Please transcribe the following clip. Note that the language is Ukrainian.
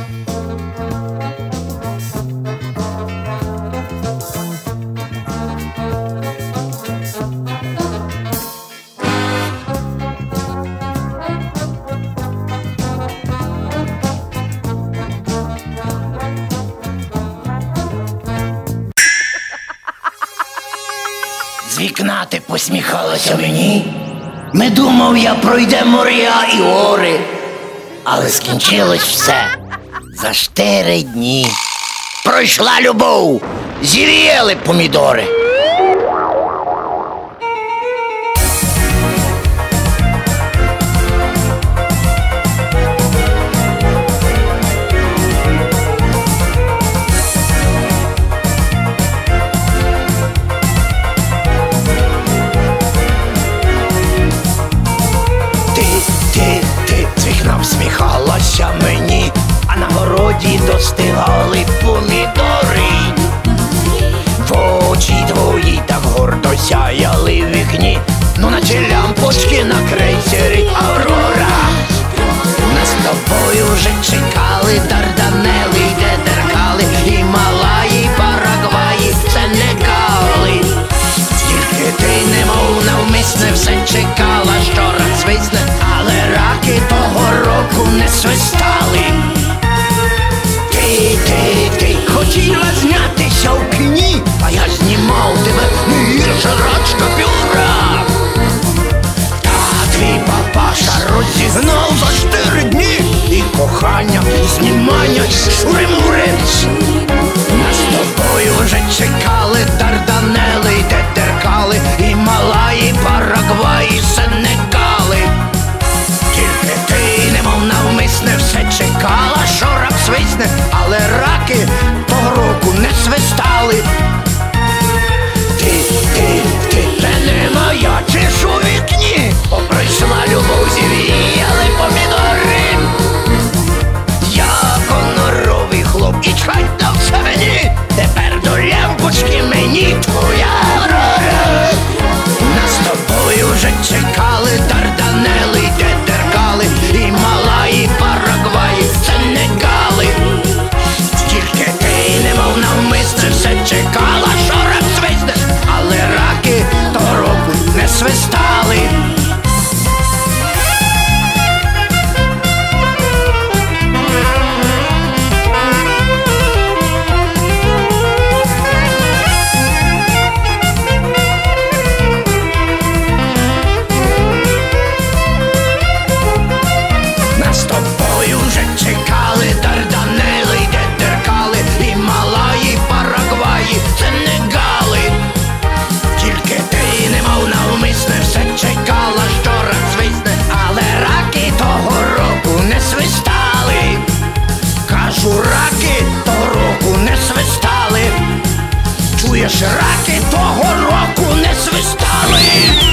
З вікна ти посміхалася мені. Ми думав, я пройде моря і гори. Але скінчилось все за 4 дні. Пройшла любов, зів'яли помідори. Всміхалася мені, а на городі достигали помідори. В очі твої так гордо сяяли в вікні, ну наче лямпочки на крейсері Аврора. Нас з тобою вже чекали Дарданели, де деркали, Гімалаї, Парагваї, Сенегали. Тільки ти немов навмисне все чекала, що рак свисне, але раки того року не свистали. Ти хотіла знятися в кіні, а я знімав тебе не гірше рачка пюра. Та твій папаша розігнав за 4 дні, і кохання, і знімання, шури-мурець. Нас з тобою вже чекали Дарданели, де деркали, Гімалаї, Парагваї, Сенегали. Тільки ти немов навмисне все чекала, що рак свисне, але раки того року не свистали. Ти не моя, чи ж у вікні, бо прийшла любов, зів'яли помідори. Я гоноровий хлоп, і чхать на все мені, тепер до лямпочки мені твоя Аврора. Нас з тобою вже чекали Дарданели, де деркали, Гімалаї, Парагваї, Сенегали. Тільки ти немов навмисне все чекала, що рак свисне, але раки того року не свистали. Нас з тобою вже чекали Дарданели, де деркали, Гімалаї, Парагваї, Сенегали. Тільки ти немов навмисне все чекала, що рак свисне, але раки того року не свистали. Кажу, раки того року не свистали. Чуєш, раки того року не свистали.